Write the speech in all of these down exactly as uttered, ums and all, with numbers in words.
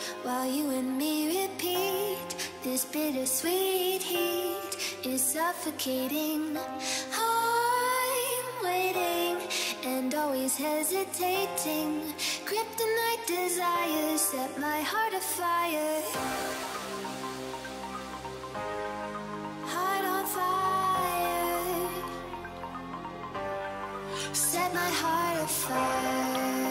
while you and me repeat. This bittersweet heat is suffocating. I'm waiting and always hesitating. Kryptonite desires set my heart afire. Heart on fire. Set my heart afire.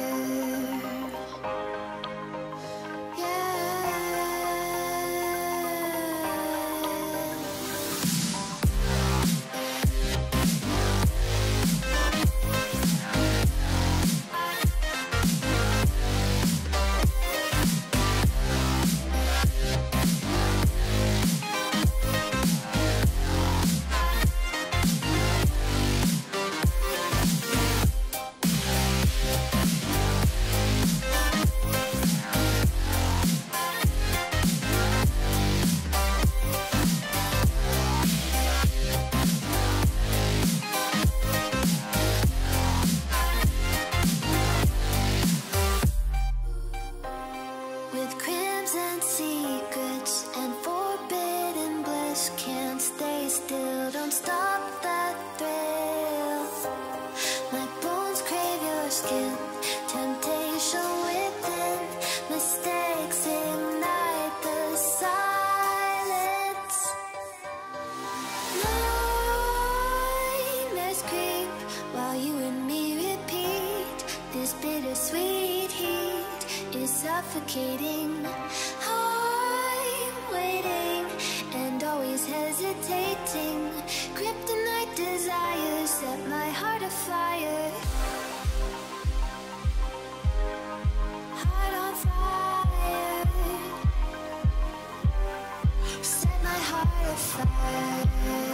Bittersweet heat is suffocating. I'm waiting and always hesitating. Kryptonite desires set my heart afire. Heart on fire. Set my heart afire.